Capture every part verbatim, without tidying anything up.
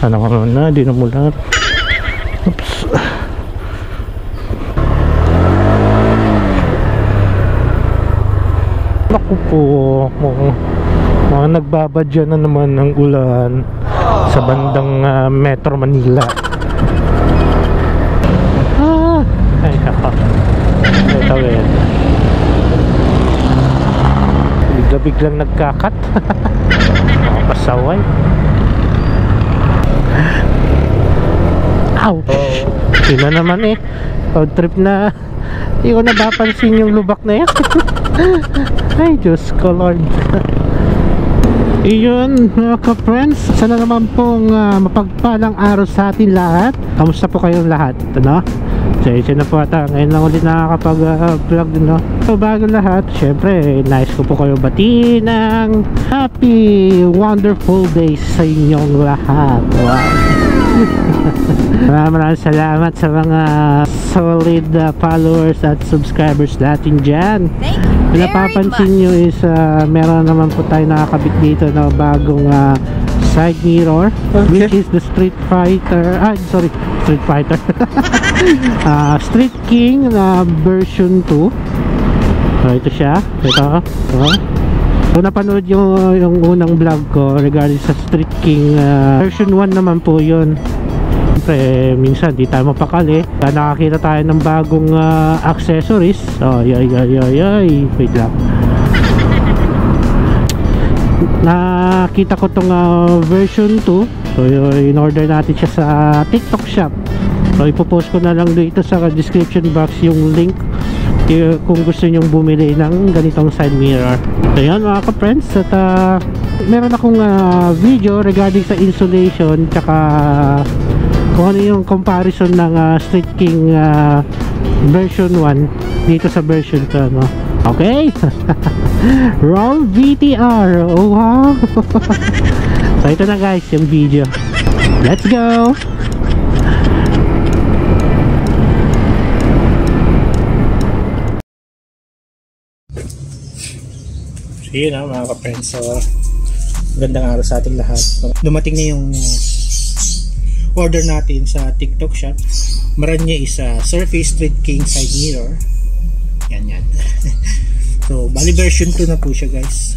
Sana ko na, di na mula. Oops. Naku po, mga, mga nagbabadya na naman ng ulan sa bandang uh, Metro Manila. Ah, ay kaka. Ay tawid. Bigla-biglang nagkakat. Mga pasaway. Ouch! Sino naman eh. Road trip na. Hindi ko napapansin yung lubak na yan. Ay, Diyos ko Lord. Iyon mga ka-friends, sana naman pong uh, mapagpalang araw sa atin lahat. Kamusta po kayong lahat? Ano? Sensya na po ata, ngayon lang ulit nakakapag-vlog uh, no? So bago lahat, syempre nice ko po kayo batiin ng happy wonderful days sa inyong lahat. Wow. Maraming maraming salamat sa mga solid uh, followers at subscribers natin dyan. Kung napapansin nyo is uh, meron naman po tayo nakakabit dito na bagong uh, side mirror, okay, which is the Street Fighter, ah sorry, Street Fighter uh, Street King na uh, version two. So ito siya, ito, ito. So napanood yung, yung unang vlog ko regarding sa Street King uh, version one naman po yun. Siyempre minsan di tayo mapakali, nakakita tayo ng bagong uh, accessories. Oh ay ay ay ay, wait lang. Nakita ko tong uh, version two. So in order natin siya sa TikTok shop. So ipopost ko na lang dito sa description box yung link kung gusto nyong bumili ng ganitong side mirror. So yan mga ka-friends, at uh, meron akong uh, video regarding sa insulation tsaka kung ano yung comparison ng uh, Street King uh, version one dito sa version two, no? Okay. Roll V T R. Oh wow. So ito na guys yung video. Let's go. So yun na mga ka-friends, so magandang araw sa ating lahat. Dumating na yung order natin sa TikTok shop. Maran niya is a Surface Street King side mirror. Yan yan. So bali version two na po siya guys.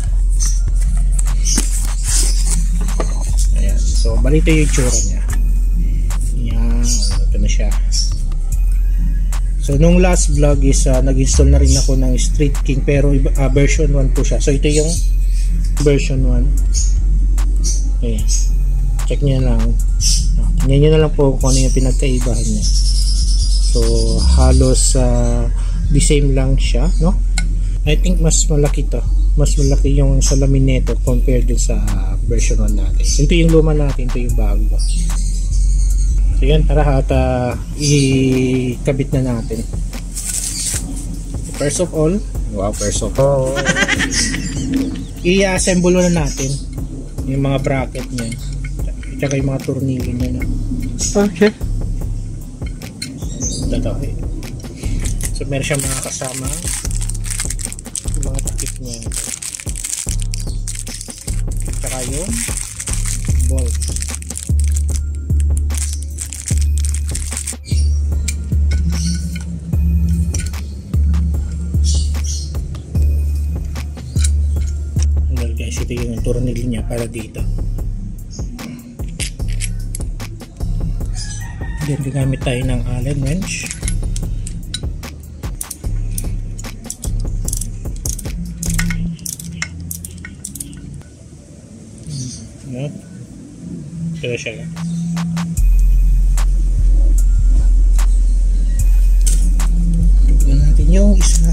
Ayan. So bali ito yung itsura niya. Yan. Ito na siya. So nung last vlog is uh, nag-install na rin ako ng Street King pero uh, version one po siya. So ito yung version one. Okay. Check nyo lang. Tingnan nyo na lang po kung ano yung pinagkaibahan niya. So halos uh, the same lang siya, no? I think mas malaki to. Mas malaki yung salamin nito compared din sa version one natin. Ito yung luma natin, ito yung bago. So yan, tara at uh, ikabit na natin. First of all, wow, first of all, i-assemble na natin yung mga bracket niya. Tsaka yung mga tornilyo niya, no? Okay. Ito, okay. So meron siyang mga kasama yung mga takip niya, tsaka yung bolt. Well guys, ito yung tornilyo niya para dito. Then gagamit tayo ng Allen wrench. No? Ito siya. Tignan natin yung isa.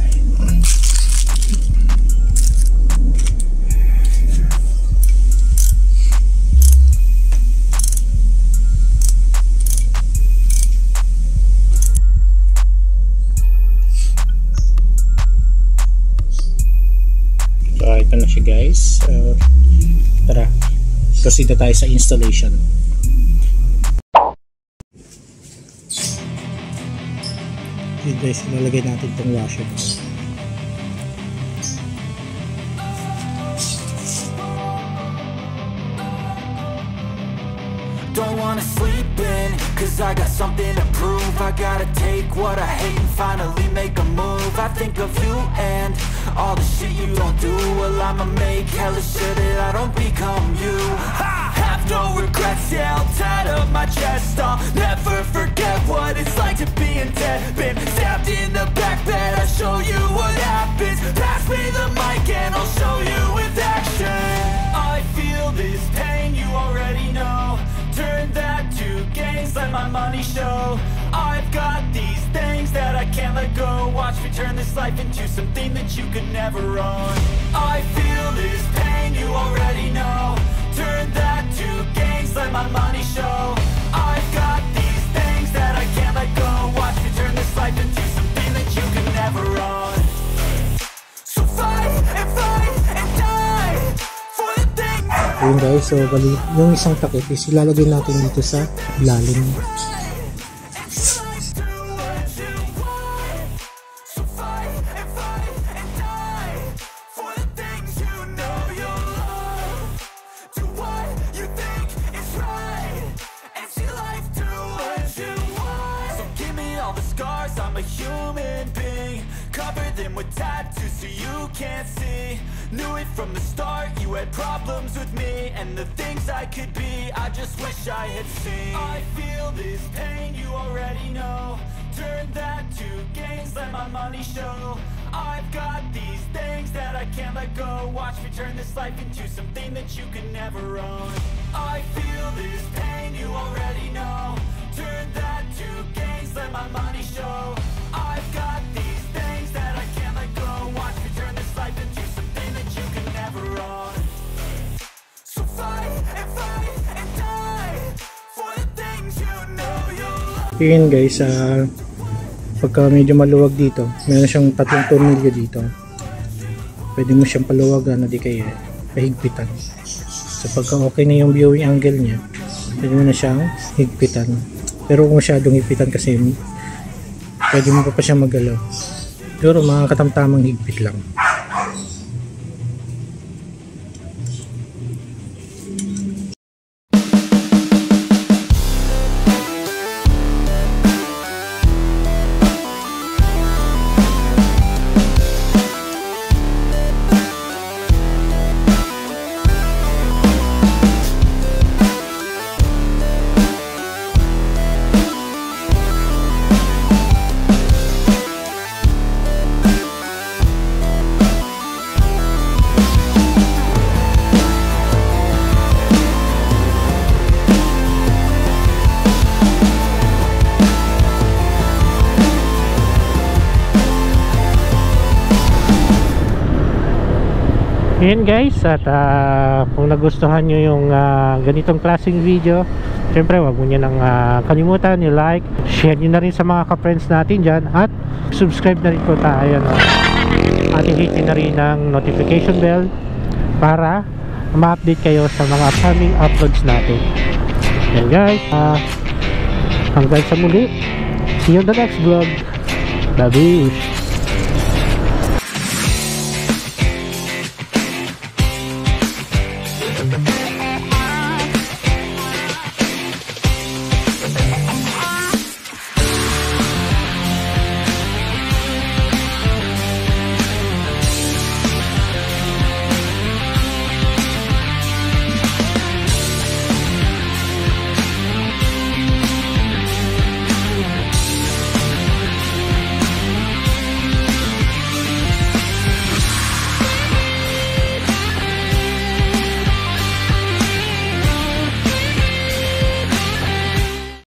So ito na siya guys. Uh, tara, proceed na tayo sa installation. Yun guys, ilalagay natin itong washer. don't wanna sleep in, cause I got something to prove. I gotta take what I hate and finally make a move. I think of you and all the shit you don't do. Well, I'ma make hella sure that I don't become you. I have no regrets, yeah, I'll tie up my chest. I'll never forget what it's like to be in debt. Been stabbed in the back bed, I'll show you what happens. Pass me the mic and I'll show you with action. I feel this pain, you already know. Turn that to gains, let my money show. I've got these things that I can't let go. Watch me turn this life into something that you could never own. I feel this pain, you already know. Turn that to gains, let my money show. I've got these things that I can't let go. Watch me turn this life into something that you could never own. So fight and fight and die for the things. Ayun guys, so bali, yung isang takip is ilalagay natin dito sa lalim. I'm a human being, cover them with tattoos so you can't see. Knew it from the start, you had problems with me and the things I could be, I just wish I had seen. I feel this pain, you already know. Turn that to gains, let my money show. I've got these things that I can't let go. Watch me turn this life into something that you can never own. I feel this pain, you already know. Turn that to gains, let my money show. I've got these things that I can't let go. Watch me turn this life into something that you can never own. So fight and fight and die for the things you know you'll love. Yun guys, uh, pagka medyo maluwag dito, meron siyang tatlong tornilyo dito. Pwede mo siyang paluwagan o di kaya pahigpitan. So pagka okay na yung viewing angle niya, pwede mo na siyang higpitan. Pero kung masyadong higpitan kasi pwede mo pa pa siyang magalaw. Pero mga katamtamang higpit lang. Ayan guys, at uh, kung nagustuhan nyo yung uh, ganitong klaseng video, syempre wag mo nyo nang uh, kalimutan i-like, share nyo na rin sa mga ka-friends natin dyan, at subscribe na rin po tayo, no? At i-hit nyo na rin ang notification bell para ma-update kayo sa mga upcoming uploads natin. Ayan guys, uh, hanggang sa muli, see you on the next vlog. Babush!